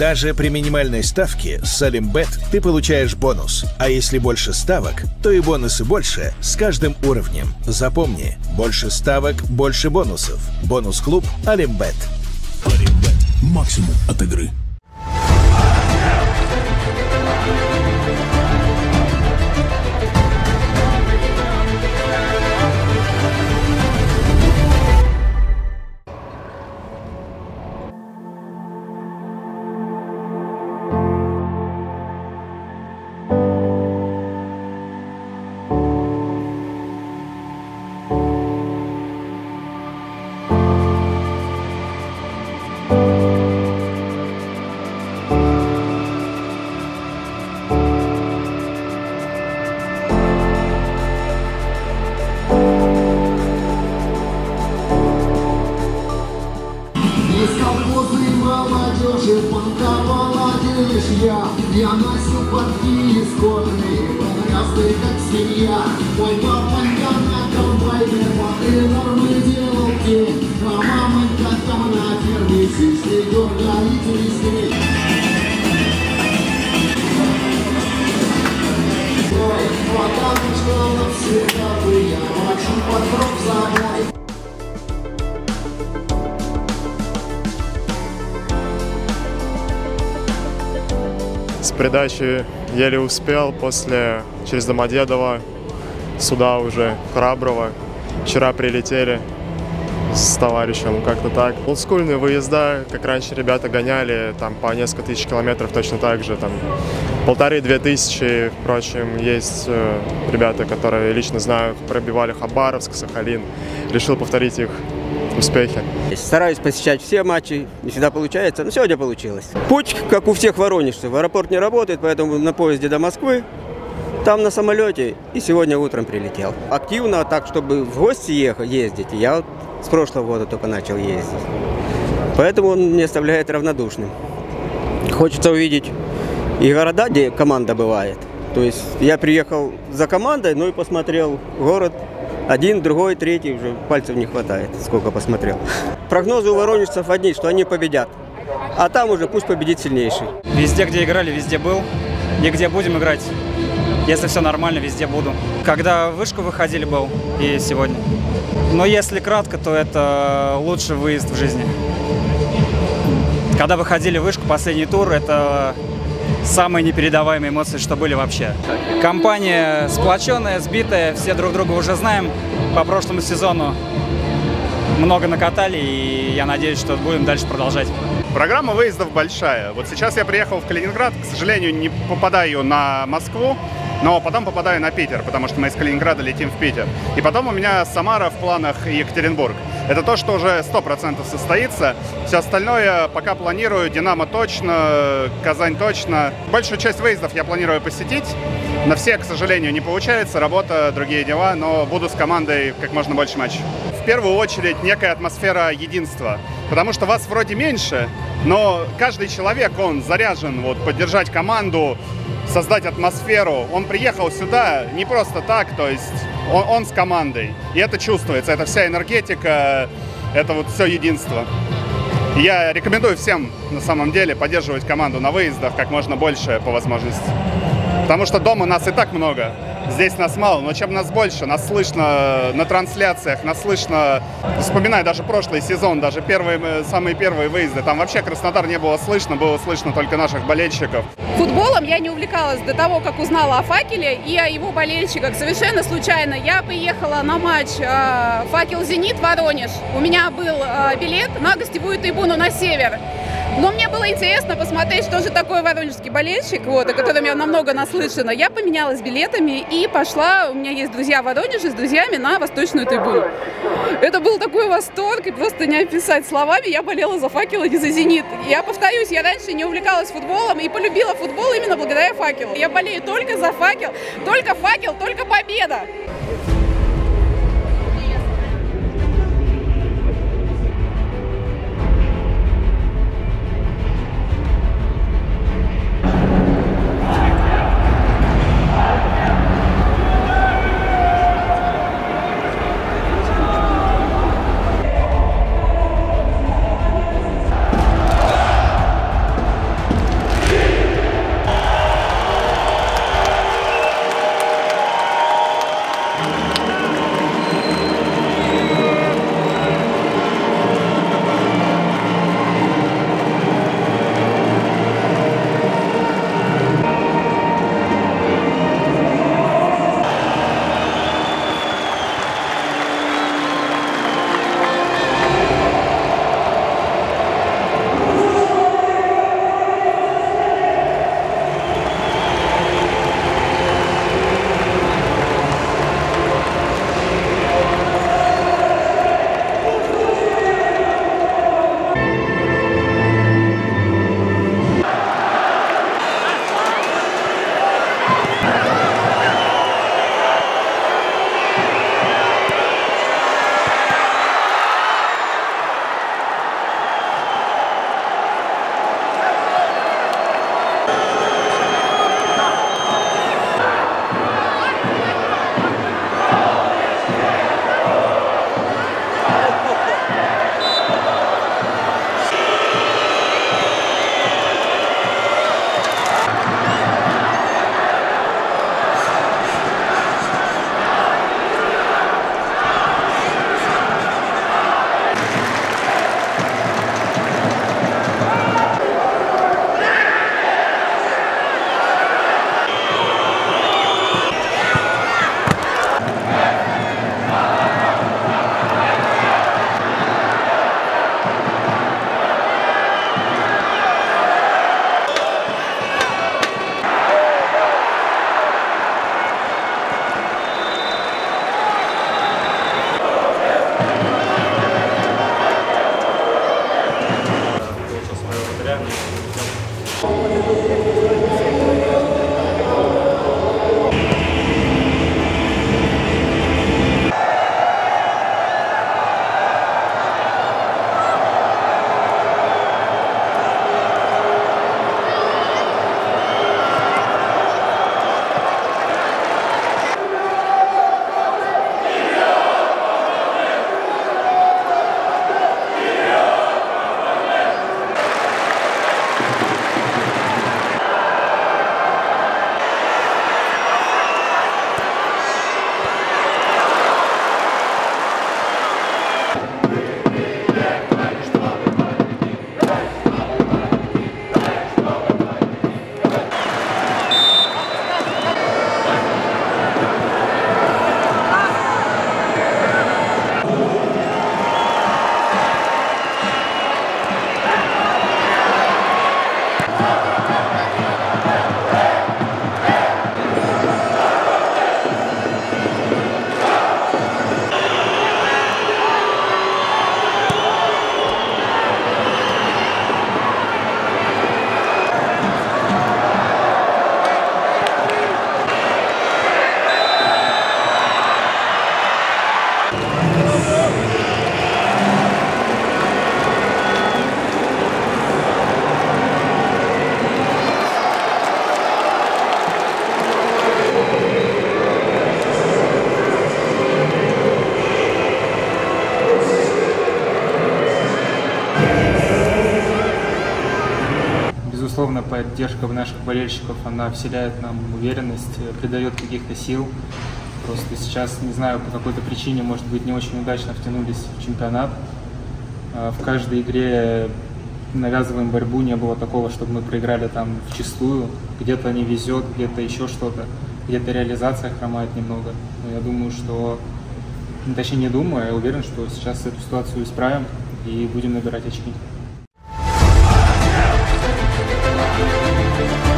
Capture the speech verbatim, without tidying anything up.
Даже при минимальной ставке с Олимбет ты получаешь бонус. А если больше ставок, то и бонусы больше с каждым уровнем. Запомни, больше ставок, больше бонусов. Бонус-клуб Олимбет. Олимбет. Максимум от игры. Я носил подки из кожи, подрясты как свинья. Мой папа на комбайне моды нормы делал день, а мамонька там на ферме сишки дергали листей. Ой, потому что навсегда бы я мочу под гроб забой. С передачи еле успел, после через Домодедово, сюда уже Храброво. Вчера прилетели с товарищем, как-то так. Олдскульные выезда, как раньше ребята гоняли, там по несколько тысяч километров точно так же, там полторы-две тысячи. Впрочем, есть э, ребята, которые лично знаю, пробивали Хабаровск, Сахалин. Решил повторить их успехи. Стараюсь посещать все матчи, не всегда получается, но сегодня получилось. Путь, как у всех воронежцев, аэропорт не работает, поэтому на поезде до Москвы, там на самолете, и сегодня утром прилетел. Активно, так, чтобы в гости ехать, ездить, я вот с прошлого года только начал ездить. Поэтому он не оставляет равнодушным. Хочется увидеть и города, где команда бывает. То есть я приехал за командой, ну и посмотрел город. Один, другой, третий, уже пальцев не хватает, сколько посмотрел. Прогнозы у воронежцев одни, что они победят. А там уже пусть победит сильнейший. Везде, где играли, везде был. И где будем играть, если все нормально, везде буду. Когда в вышку выходили, был и сегодня. Но если кратко, то это лучший выезд в жизни. Когда выходили в вышку, последний тур, это самые непередаваемые эмоции, что были вообще. Компания сплоченная, сбитая, все друг друга уже знаем. По прошлому сезону много накатали, и я надеюсь, что будем дальше продолжать. Программа выездов большая. Вот сейчас я приехал в Калининград, к сожалению, не попадаю на Москву, но потом попадаю на Питер, потому что мы из Калининграда летим в Питер. И потом у меня Самара в планах и Екатеринбург. Это то, что уже сто процентов состоится. Все остальное пока планирую. Динамо точно, Казань точно. Большую часть выездов я планирую посетить. На все, к сожалению, не получается. Работа, другие дела, но буду с командой как можно больше матчей. В первую очередь некая атмосфера единства. Потому что вас вроде меньше, но каждый человек, он заряжен вот, поддержать команду, создать атмосферу. Он приехал сюда не просто так, то есть он, он с командой. И это чувствуется, это вся энергетика, это вот все единство. И я рекомендую всем, на самом деле, поддерживать команду на выездах как можно больше по возможности. Потому что дома нас и так много. Здесь нас мало, но чем нас больше, нас слышно на трансляциях, нас слышно, вспоминаю даже прошлый сезон, даже первые, самые первые выезды, там вообще Краснодар не было слышно, было слышно только наших болельщиков. Футболом я не увлекалась до того, как узнала о «Факеле» и о его болельщиках. Совершенно случайно я приехала на матч э, «Факел-Зенит» Воронеж. У меня был э, билет на гостевую трибуну на север. Но мне было интересно посмотреть, что же такое воронежский болельщик, вот, о котором я намного наслышана. Я поменялась билетами и пошла, у меня есть друзья в Воронеже, с друзьями на восточную трибуну. Это был такой восторг, и просто не описать словами. Я болела за «Факел», а не за «Зенит». Я повторюсь, я раньше не увлекалась футболом и полюбила футбол именно благодаря «Факелу». Я болею только за «Факел», только «Факел», только победа! Безусловно, поддержка наших болельщиков, она вселяет нам уверенность, придает каких-то сил. Просто сейчас, не знаю, по какой-то причине, может быть, не очень удачно втянулись в чемпионат. В каждой игре навязываем борьбу, не было такого, чтобы мы проиграли там вчистую. Где-то не везет, где-то еще что-то, где-то реализация хромает немного. Но я думаю, что, точнее не думаю, я уверен, что сейчас эту ситуацию исправим и будем набирать очки. We'll be right back.